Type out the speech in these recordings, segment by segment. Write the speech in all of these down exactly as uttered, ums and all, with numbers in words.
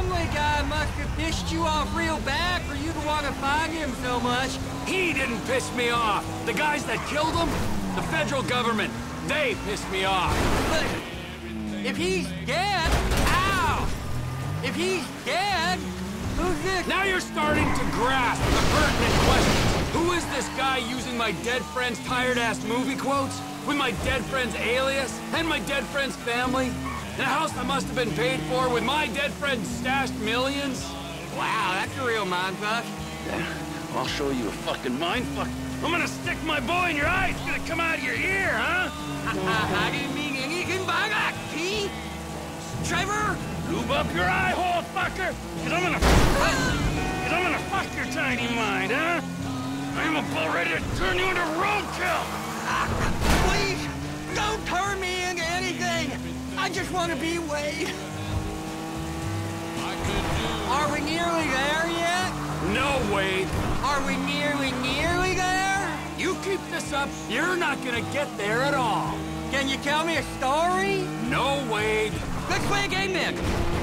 Lonely guy must have pissed you off real bad for you to want to find him so much. He didn't piss me off. The guys that killed him, the federal government, they pissed me off. But if he's dead, ow! If he's dead, who's this? Now you're starting to grasp the pertinent questions. Who is this guy using my dead friend's tired-ass movie quotes? With my dead friend's alias? And my dead friend's family? In a house that must have been paid for with my dead friend's stashed millions? Wow, that's a real mindfuck. Yeah, I'll show you a fucking mindfuck. I'm gonna stick my boy in your eye. It's gonna come out of your ear, huh? I didn't mean anything by that, T. Trevor? Lube up your eye hole, fucker! Cause I'm gonna fuck, Cause I'm gonna fuck your tiny mind, huh? I'm about ready to turn you into roadkill! Please, don't turn me into anything! I just want to be Wade. Are we nearly there yet? No, Wade. Are we nearly, nearly there? You keep this up, you're not gonna get there at all. Can you tell me a story? No, Wade. Let's play a game then.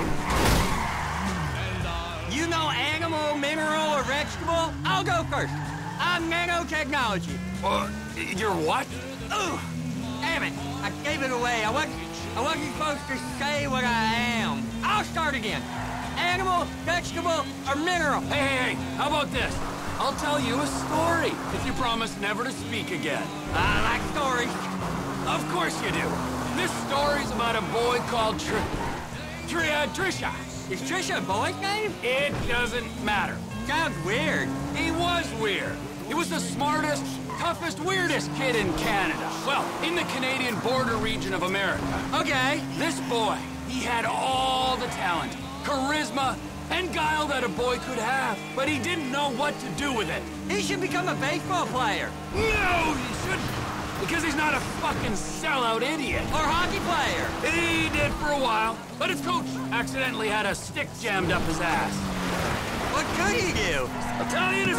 You know animal, mineral, or vegetable? I'll go first. I'm nanotechnology. Uh, you're what? Ooh, damn it. I gave it away. I wasn't, I wasn't supposed to say what I am. I'll start again. Animal, vegetable, or mineral? Hey, hey, hey, how about this? I'll tell you a story if you promise never to speak again. I like stories. Of course you do. This story's about a boy called Tr... Tr... Uh, Trisha. Is Trisha a boy's name? It doesn't matter. Sounds weird. He was weird. He was the smartest, toughest, weirdest kid in Canada. Well, in the Canadian border region of America. Okay. This boy, he had all the talent, charisma, and guile that a boy could have, but he didn't know what to do with it. He should become a baseball player. No, he shouldn't. Because he's not a fucking sellout idiot. Or hockey player. He did for a while, but his coach accidentally had a stick jammed up his ass. What could he do? I'll tell you this.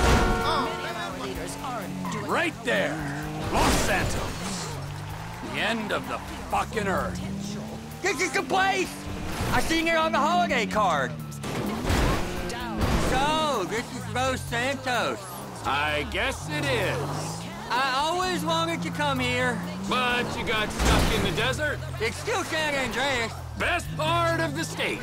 Right there. Los Santos. The end of the fucking earth. This is the place! I seen it on the holiday card. So, this is Los Santos. I guess it is. I always wanted to come here. But you got stuck in the desert. It's still San Andreas. Best part of the state.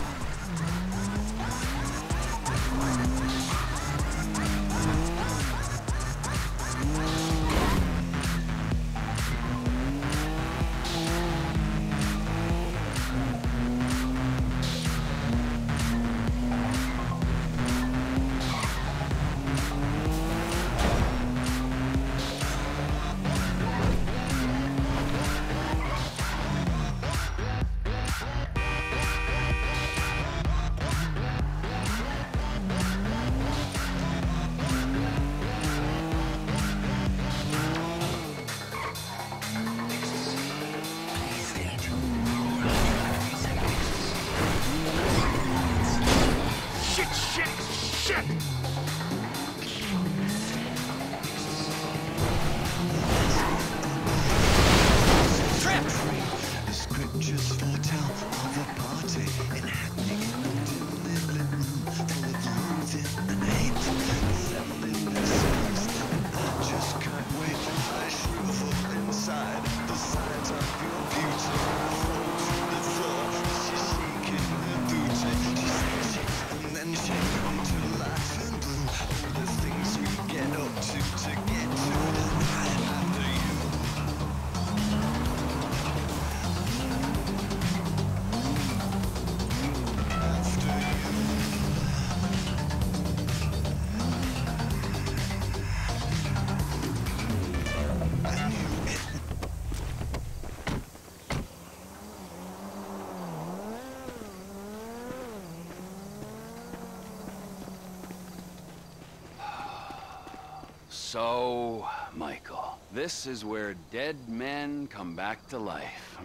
So, Michael, this is where dead men come back to life,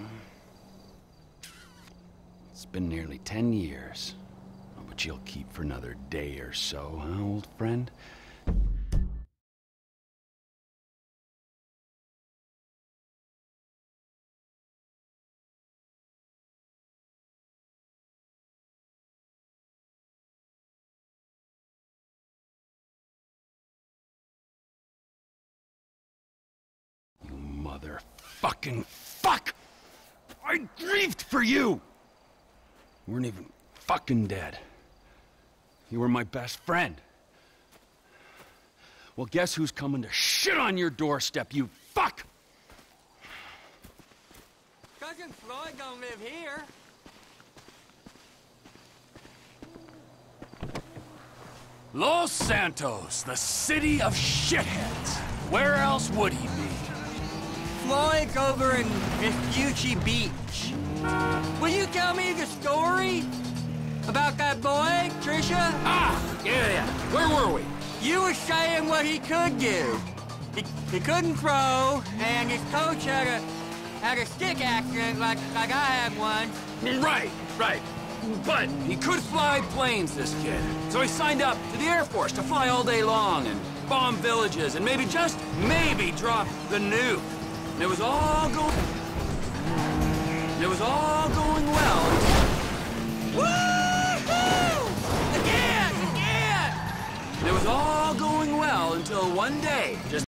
huh? It's been nearly ten years. Oh, but you'll keep for another day or so, huh, old friend? Motherfucking fuck! I grieved for you! You weren't even fucking dead. You were my best friend. Well, guess who's coming to shit on your doorstep, you fuck! Cousin Floyd don't live here. Los Santos, the city of shitheads. Where else would he be? Floyd's over in Vespucci Beach. Will you tell me the story about that boy, Trisha? Ah, yeah, yeah. Where were we? You were saying what he could do. He, he couldn't throw, and his coach had a had a stick accident like like I had one. Right, right. But he could fly planes, this kid. So he signed up to the Air Force to fly all day long and bomb villages and maybe, just maybe, drop the nuke. And it was all going... It was all going well. Woo-hoo! Again! Again! It was all going well until one day, just